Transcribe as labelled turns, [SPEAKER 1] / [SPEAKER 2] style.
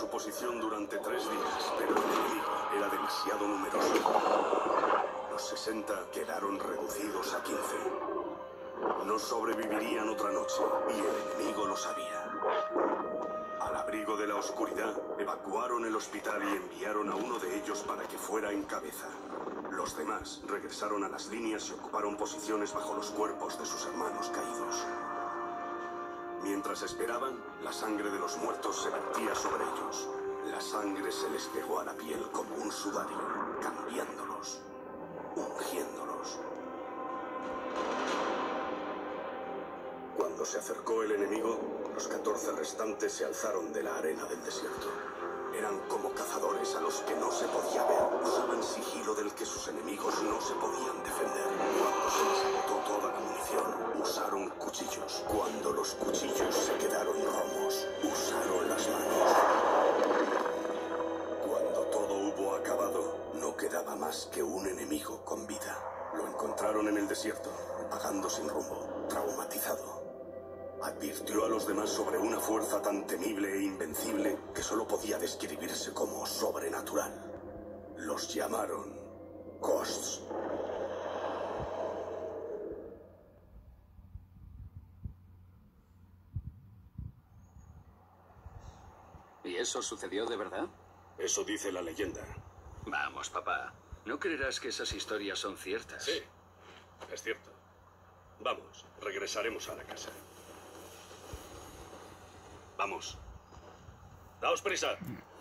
[SPEAKER 1] su posición durante 3 días, pero el enemigo era demasiado numeroso. Los 60 quedaron reducidos a 15. No sobrevivirían otra noche, y el enemigo lo sabía. Al abrigo de la oscuridad, evacuaron el hospital y enviaron a uno de ellos para que fuera en cabeza. Los demás regresaron a las líneas y ocuparon posiciones bajo los cuerpos de sus hermanos caídos. Mientras esperaban, la sangre de los muertos se vertía sobre ellos. La sangre se les pegó a la piel como un sudario, cambiándolos, ungiéndolos. Cuando se acercó el enemigo, los 14 restantes se alzaron de la arena del desierto. Eran como cazadores a los que no se podía ver. Usaban sigilo del que sus enemigos no se podían defender. Cuando se les agotó toda la munición, usaron cuchillos. Cuando los cuchillos se quedaron romos, usaron las manos. Cuando todo hubo acabado, no quedaba más que un enemigo con vida. Lo encontraron en el desierto, vagando sin rumbo, traumatizado. Advirtió a los demás sobre una fuerza tan temible e invencible que solo podía describirse como sobrenatural. Los llamaron Ghosts.
[SPEAKER 2] ¿Y eso sucedió de verdad?
[SPEAKER 1] Eso dice la leyenda.
[SPEAKER 2] Vamos, papá. No creerás que esas historias son ciertas.
[SPEAKER 1] Sí, es cierto. Vamos, regresaremos a la casa. Vamos. Daos prisa.